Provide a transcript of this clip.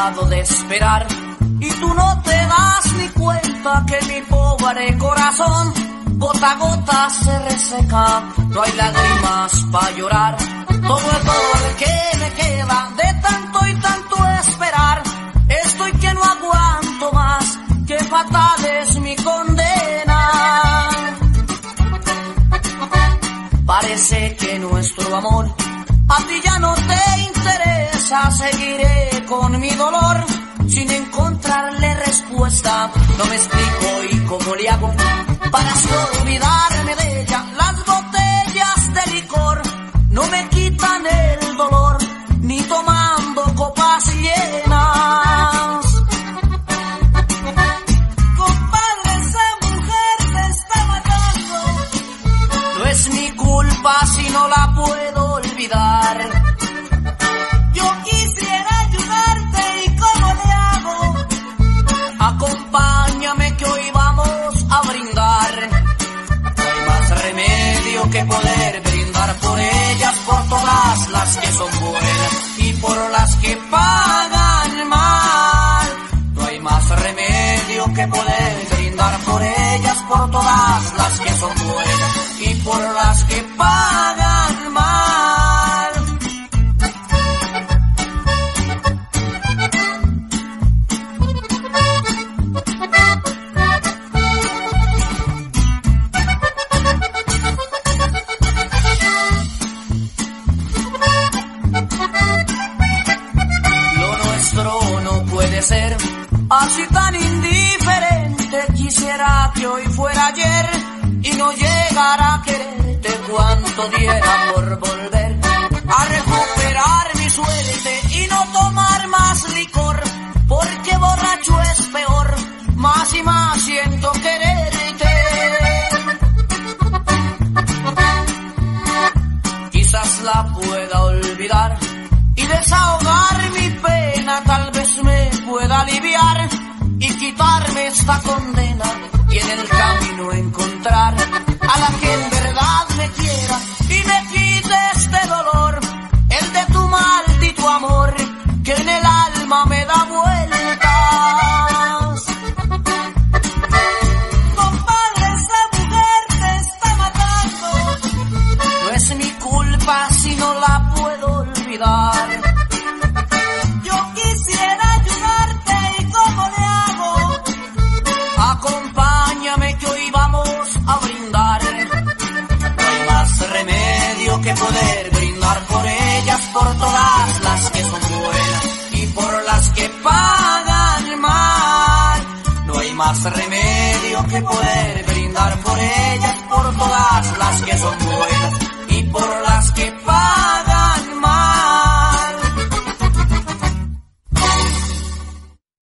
cansado de esperar y tú no te das ni cuenta que mi pobre corazón gota a gota se reseca. No hay lágrimas para llorar, todo el dolor que me queda de tanto y tanto esperar. Estoy que no aguanto más, que fatal es mi condena. Parece que nuestro amor a ti ya no te interesa. Seguiré con mi dolor sin encontrarle respuesta. No me explico y cómo le hago para así olvidarme de ella. Las botellas de licor no me quitan el dolor, ni tomando copas llenas. Compadre, esa mujer me está matando. No es mi culpa si no la puedo olvidar. Yo quisiera ayudarte y ¿cómo le hago? Acompáñame que hoy vamos a brindar. No hay más remedio que poder brindar por ellas, por todas las que son buenas y por las que pagan mal. No hay más remedio que poder brindar por ellas, por todas las que son buenas y por las que pagan mal. No puede ser así tan indiferente. Quisiera que hoy fuera ayer y no llegara a quererte. Cuánto diera por volver a recuperar mi suerte y no tomar más licor, porque borracho es peor. Más y más siento quererte. Quizás la pueda olvidar y desahogar mi pena, tal vez me pueda aliviar y quitarme esta condena, y en el camino encontrar a la que en verdad me quiera y me quite este dolor, el de tu maldito amor que en el alma me da vueltas. Compadre, esa mujer te está matando. No es mi culpa si no la puedo olvidar. Yo quisiera ayudarte y ¿cómo le hago? Acompáñame que hoy vamos a brindar. No hay más remedio que poder brindar por ellas, por todas las que son buenas y por las que pagan mal. No hay más remedio que poder